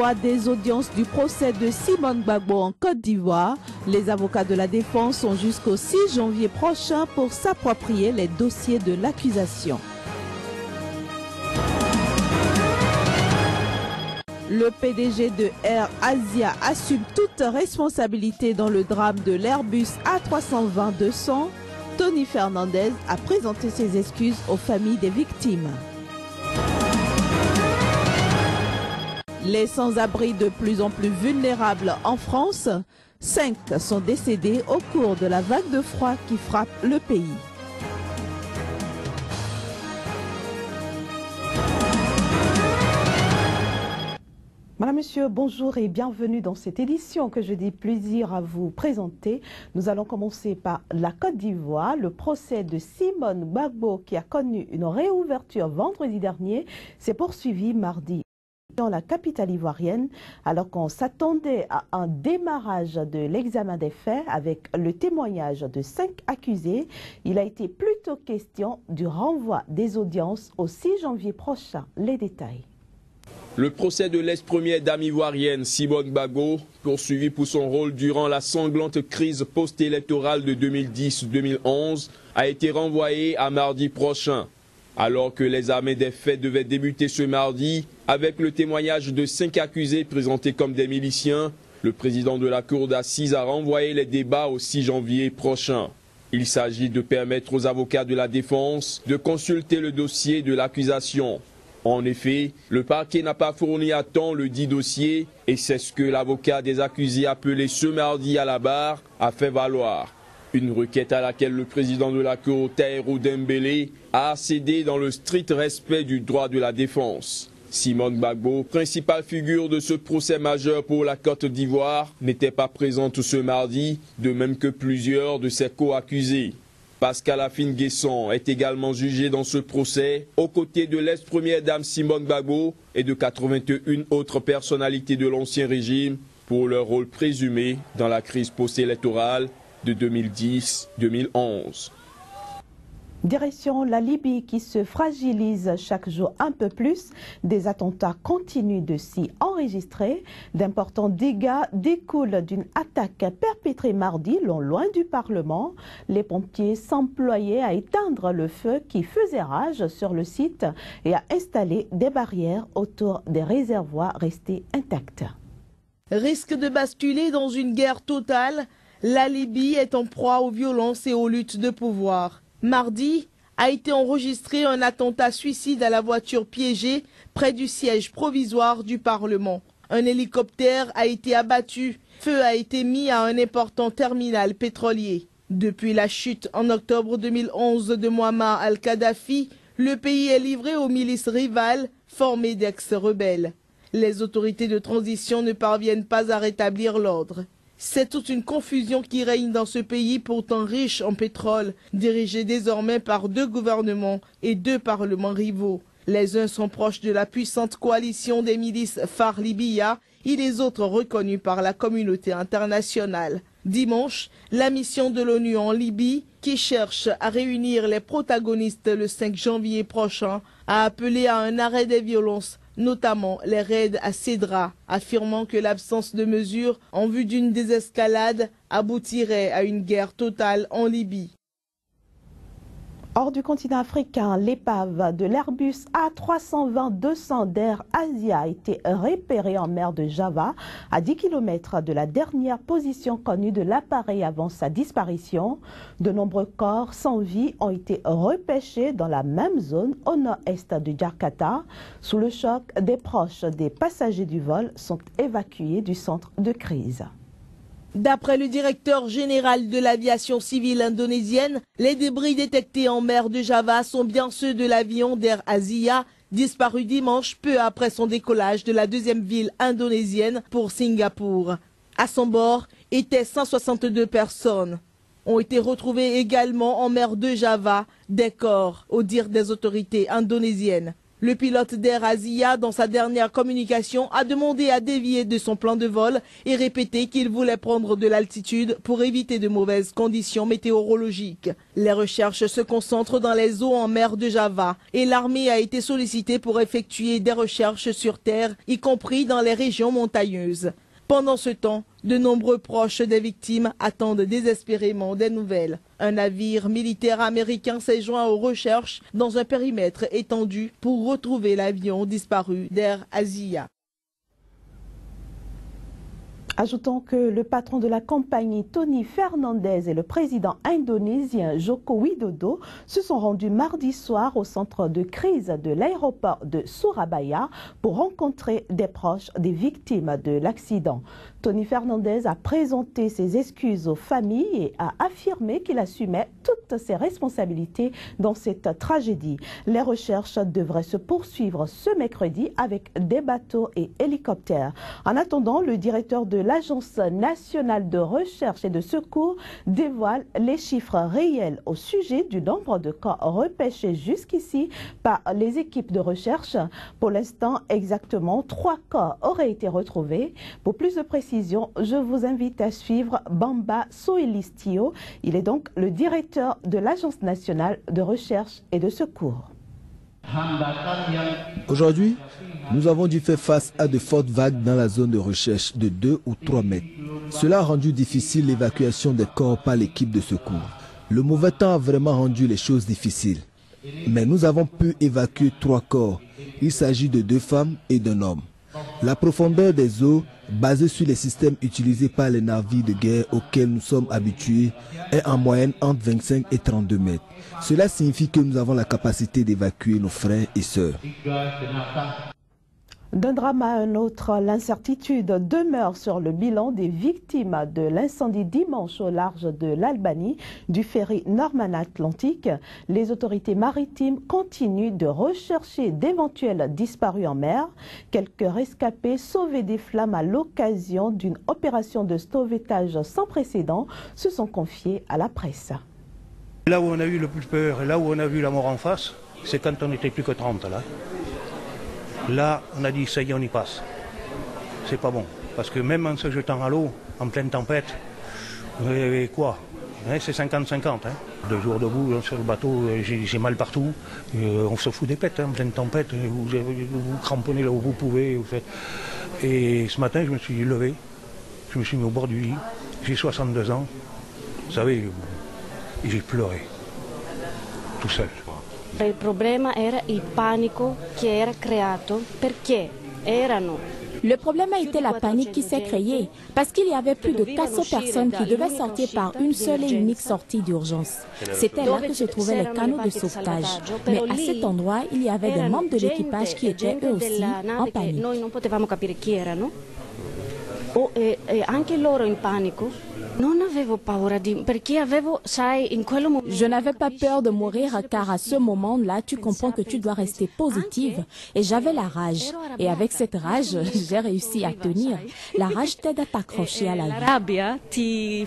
renvoi des audiences du procès de Simone Gbagbo en Côte d'Ivoire. Les avocats de la défense ont jusqu'au 6 janvier prochain pour s'approprier les dossiers de l'accusation. Le PDG de Air Asia assume toute responsabilité dans le drame de l'Airbus A320-200. Tony Fernandez a présenté ses excuses aux familles des victimes. Les sans-abri de plus en plus vulnérables en France, 5 sont décédés au cours de la vague de froid qui frappe le pays. Madame, Monsieur, bonjour et bienvenue dans cette édition que je dis plaisir à vous présenter. Nous allons commencer par la Côte d'Ivoire. Le procès de Simone Gbagbo, qui a connu une réouverture vendredi dernier, s'est poursuivi mardi dans la capitale ivoirienne, alors qu'on s'attendait à un démarrage de l'examen des faits avec le témoignage de 5 accusés. Il a été plutôt question du renvoi des audiences au 6 janvier prochain. Les détails. Le procès de l'ex-première dame ivoirienne Simone Gbagbo, poursuivi pour son rôle durant la sanglante crise post-électorale de 2010-2011, a été renvoyé à mardi prochain. Alors que l'examen des faits devait débuter ce mardi, avec le témoignage de 5 accusés présentés comme des miliciens, le président de la cour d'assises a renvoyé les débats au 6 janvier prochain. Il s'agit de permettre aux avocats de la défense de consulter le dossier de l'accusation. En effet, le parquet n'a pas fourni à temps le dit dossier et c'est ce que l'avocat des accusés appelé ce mardi à la barre a fait valoir. Une requête à laquelle le président de la Cour, Tahirou Dembélé, a accédé dans le strict respect du droit de la défense. Simone Gbagbo, principale figure de ce procès majeur pour la Côte d'Ivoire, n'était pas présente ce mardi, de même que plusieurs de ses co-accusés. Pascal Afine-Guesson est également jugé dans ce procès, aux côtés de l'ex-première dame Simone Gbagbo et de 81 autres personnalités de l'ancien régime pour leur rôle présumé dans la crise post-électorale de 2010-2011. Direction la Libye qui se fragilise chaque jour un peu plus. Des attentats continuent de s'y enregistrer. D'importants dégâts découlent d'une attaque perpétrée mardi non loin du Parlement. Les pompiers s'employaient à éteindre le feu qui faisait rage sur le site et à installer des barrières autour des réservoirs restés intacts. Risque de basculer dans une guerre totale. La Libye est en proie aux violences et aux luttes de pouvoir. Mardi a été enregistré un attentat suicide à la voiture piégée près du siège provisoire du Parlement. Un hélicoptère a été abattu. Feu a été mis à un important terminal pétrolier. Depuis la chute en octobre 2011 de Muammar al-Kadhafi, le pays est livré aux milices rivales formées d'ex-rebelles. Les autorités de transition ne parviennent pas à rétablir l'ordre. C'est toute une confusion qui règne dans ce pays pourtant riche en pétrole, dirigé désormais par 2 gouvernements et 2 parlements rivaux. Les uns sont proches de la puissante coalition des milices Phare Libya et les autres reconnus par la communauté internationale. Dimanche, la mission de l'ONU en Libye, qui cherche à réunir les protagonistes le 5 janvier prochain, a appelé à un arrêt des violences, notamment les raids à Cédra, affirmant que l'absence de mesures en vue d'une désescalade aboutirait à une guerre totale en Libye. Hors du continent africain, l'épave de l'Airbus A320-200 d'Air Asia a été repérée en mer de Java, à 10 km de la dernière position connue de l'appareil avant sa disparition. De nombreux corps sans vie ont été repêchés dans la même zone au nord-est de Jakarta. Sous le choc, des proches des passagers du vol sont évacués du centre de crise. D'après le directeur général de l'aviation civile indonésienne, les débris détectés en mer de Java sont bien ceux de l'avion d'Air Asia, disparu dimanche peu après son décollage de la 2e ville indonésienne pour Singapour. À son bord étaient 162 personnes. Ont été retrouvés également en mer de Java des corps, au dire des autorités indonésiennes. Le pilote d'Air Asia, dans sa dernière communication, a demandé à dévier de son plan de vol et répété qu'il voulait prendre de l'altitude pour éviter de mauvaises conditions météorologiques. Les recherches se concentrent dans les eaux en mer de Java et l'armée a été sollicitée pour effectuer des recherches sur terre, y compris dans les régions montagneuses. Pendant ce temps, de nombreux proches des victimes attendent désespérément des nouvelles. Un navire militaire américain s'est joint aux recherches dans un périmètre étendu pour retrouver l'avion disparu d'Air Asia. Ajoutons que le patron de la compagnie, Tony Fernandez, et le président indonésien Joko Widodo se sont rendus mardi soir au centre de crise de l'aéroport de Surabaya pour rencontrer des proches des victimes de l'accident. Tony Fernandez a présenté ses excuses aux familles et a affirmé qu'il assumait toutes ses responsabilités dans cette tragédie. Les recherches devraient se poursuivre ce mercredi avec des bateaux et hélicoptères. En attendant, le directeur de l'Agence nationale de recherche et de secours dévoile les chiffres réels au sujet du nombre de corps repêchés jusqu'ici par les équipes de recherche. Pour l'instant, exactement 3 corps auraient été retrouvés. Pour plus de précision, je vous invite à suivre Bamba Soelistio. Il est donc le directeur de l'Agence nationale de recherche et de secours. Aujourd'hui, nous avons dû faire face à de fortes vagues dans la zone de recherche de 2 ou 3 mètres. Cela a rendu difficile l'évacuation des corps par l'équipe de secours. Le mauvais temps a vraiment rendu les choses difficiles. Mais nous avons pu évacuer 3 corps. Il s'agit de 2 femmes et d'un homme. La profondeur des eaux, basée sur les systèmes utilisés par les navires de guerre auxquels nous sommes habitués, est en moyenne entre 25 et 32 mètres. Cela signifie que nous avons la capacité d'évacuer nos frères et sœurs. D'un drame à un autre, l'incertitude demeure sur le bilan des victimes de l'incendie dimanche au large de l'Albanie du ferry Norman Atlantic. Les autorités maritimes continuent de rechercher d'éventuels disparus en mer. Quelques rescapés sauvés des flammes à l'occasion d'une opération de sauvetage sans précédent se sont confiés à la presse. Là où on a eu le plus peur et là où on a vu la mort en face, c'est quand on n'était plus que 30 là. Là, on a dit, ça y est, on y passe. C'est pas bon. Parce que même en se jetant à l'eau, en pleine tempête, vous avez quoi? C'est 50-50. Hein. 2 jours debout sur le bateau, j'ai mal partout. On se fout des pètes, hein, en pleine tempête. Vous cramponnez là où vous pouvez. Vous faites... Et ce matin, je me suis levé. Je me suis mis au bord du lit. J'ai 62 ans. Vous savez, j'ai pleuré. Tout seul. Il problema era il panico che era creato perché erano. Le problème a été la panique qui s'est créée parce qu'il y avait plus de 400 personnes qui devaient sortir par une seule et unique sortie d'urgence. C'était là que se trouvaient les canaux de sauvetage. Mais à cet endroit, il y avait des membres de l'équipage qui étaient eux aussi en panique. Noi non potevamo capire chi erano. E anche loro in panico. Je n'avais pas peur de mourir car à ce moment-là, tu comprends que tu dois rester positive. Et j'avais la rage. Et avec cette rage, j'ai réussi à tenir. La rage t'aide à t'accrocher à la vie.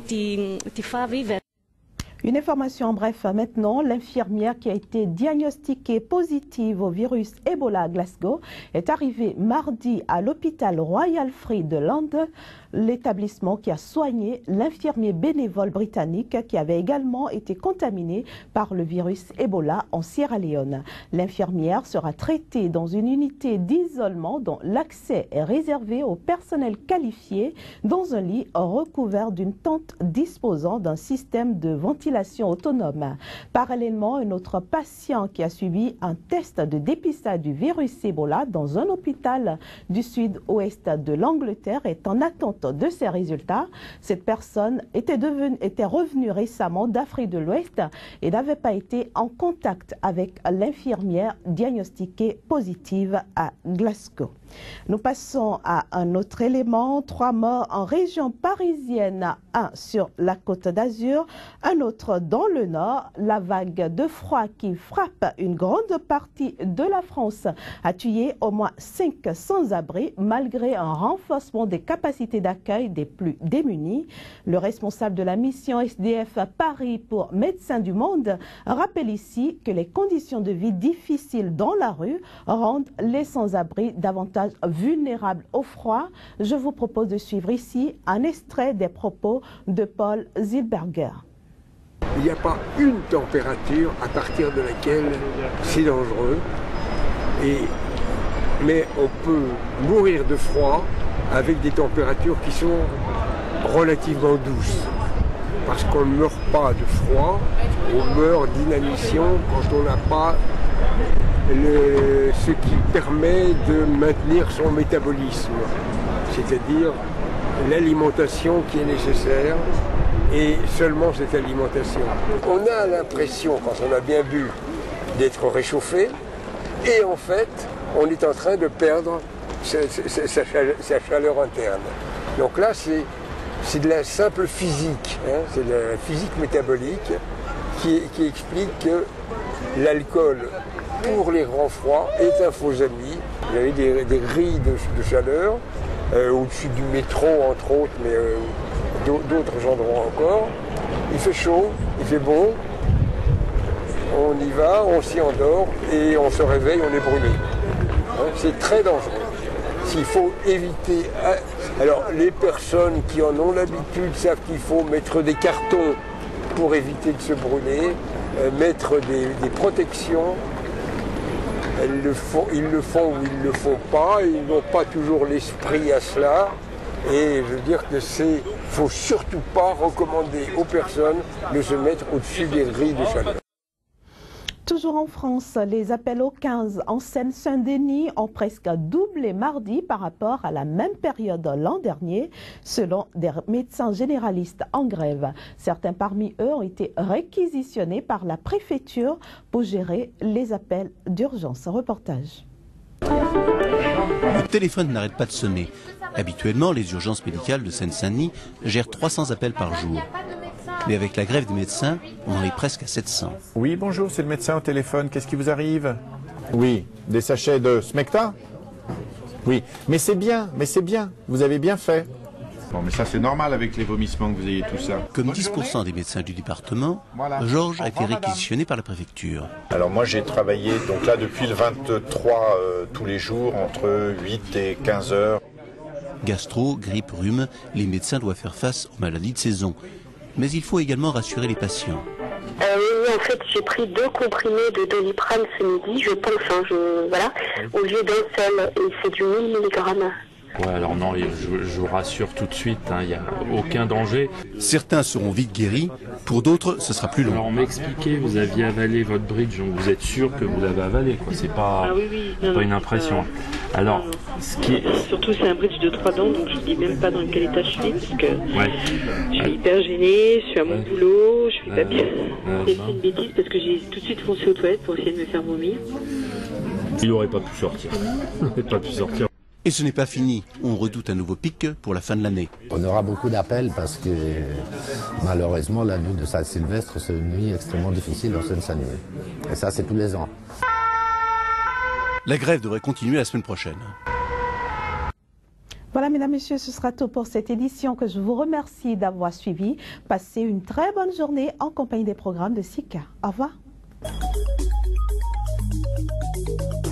Une information en bref maintenant, l'infirmière qui a été diagnostiquée positive au virus Ebola à Glasgow est arrivée mardi à l'hôpital Royal Free de Londres, l'établissement qui a soigné l'infirmier bénévole britannique qui avait également été contaminé par le virus Ebola en Sierra Leone. L'infirmière sera traitée dans une unité d'isolement dont l'accès est réservé au personnel qualifié dans un lit recouvert d'une tente disposant d'un système de ventilation autonome. Parallèlement, un autre patient qui a subi un test de dépistage du virus Ebola dans un hôpital du sud-ouest de l'Angleterre est en attente de ces résultats. Cette personne était revenue récemment d'Afrique de l'Ouest et n'avait pas été en contact avec l'infirmière diagnostiquée positive à Glasgow. Nous passons à un autre élément. 3 morts en région parisienne, 1 sur la Côte d'Azur, un autre dans le nord. La vague de froid qui frappe une grande partie de la France a tué au moins 5 sans-abri malgré un renforcement des capacités d'accueil des plus démunis. Le responsable de la mission SDF Paris pour Médecins du Monde rappelle ici que les conditions de vie difficiles dans la rue rendent les sans-abri davantage vulnérables au froid. Je vous propose de suivre ici un extrait des propos de Paul Zilberger. Il n'y a pas une température à partir de laquelle c'est dangereux, mais on peut mourir de froid avec des températures qui sont relativement douces. Parce qu'on ne meurt pas de froid, on meurt d'inanition quand on n'a pas ce qui permet de maintenir son métabolisme, c'est-à-dire l'alimentation qui est nécessaire et seulement cette alimentation. On a l'impression, quand on a bien bu, d'être réchauffé et en fait, on est en train de perdre sa chaleur interne. Donc là, c'est de la simple physique, hein, c'est de la physique métabolique qui explique que l'alcool pour les grands froids est un faux ami. Il y avait des grilles de chaleur au-dessus du métro entre autres, mais d'autres endroits encore. Il fait chaud, il fait bon, on y va, on s'y endort et on se réveille, on est brûlé. Hein, c'est très dangereux. S'il faut éviter... Alors les personnes qui en ont l'habitude savent qu'il faut mettre des cartons pour éviter de se brûler, mettre des protections. Ils le font ou ils ne le font pas, ils n'ont pas toujours l'esprit à cela. Et je veux dire que faut surtout pas recommander aux personnes de se mettre au-dessus des grilles de chaleur. Toujours en France, les appels au 15 en Seine-Saint-Denis ont presque doublé mardi par rapport à la même période l'an dernier, selon des médecins généralistes en grève. Certains parmi eux ont été réquisitionnés par la préfecture pour gérer les appels d'urgence. Reportage. Le téléphone n'arrête pas de sonner. Habituellement, les urgences médicales de Seine-Saint-Denis gèrent 300 appels par jour. Mais avec la grève des médecins, on en est presque à 700. Oui, bonjour, c'est le médecin au téléphone. Qu'est-ce qui vous arrive? Oui, des sachets de Smecta? Oui, mais c'est bien, vous avez bien fait. Bon, mais ça c'est normal avec les vomissements que vous ayez tout ça. Comme 10% des médecins du département, voilà. Georges a été réquisitionné par la préfecture. Alors moi j'ai travaillé donc là depuis le 23 tous les jours entre 8 et 15 heures. Gastro, grippe, rhume, les médecins doivent faire face aux maladies de saison. Mais il faut également rassurer les patients. Oui, en fait, j'ai pris 2 comprimés de Doliprane ce midi, je pense, voilà, au lieu d'un seul, et c'est du 1000 mg. Ouais, alors non, je vous rassure tout de suite, il n'y a aucun danger. Certains seront vite guéris, pour d'autres, ce sera plus long. Alors on m'expliquait, vous aviez avalé votre bridge, donc vous êtes sûr que vous l'avez avalé, quoi. C'est pas, pas une impression. Alors, ce qui est... Surtout, c'est un bridge de 3 dents, donc je ne dis même pas dans quel état je suis, parce que je suis hyper gênée, je suis à mon boulot, je suis pas bien. J'ai fait une bêtise parce que j'ai tout de suite foncé aux toilettes pour essayer de me faire vomir. Il n'aurait pas pu sortir. Il n'aurait pas pu sortir. Et ce n'est pas fini. On redoute un nouveau pic pour la fin de l'année. On aura beaucoup d'appels parce que malheureusement la nuit de Saint-Sylvestre c'est une nuit extrêmement difficile en Seine-Saint-Denis. Et ça c'est tous les ans. La grève devrait continuer la semaine prochaine. Voilà, mesdames, messieurs, ce sera tout pour cette édition que je vous remercie d'avoir suivi. Passez une très bonne journée en compagnie des programmes de SICA. Au revoir.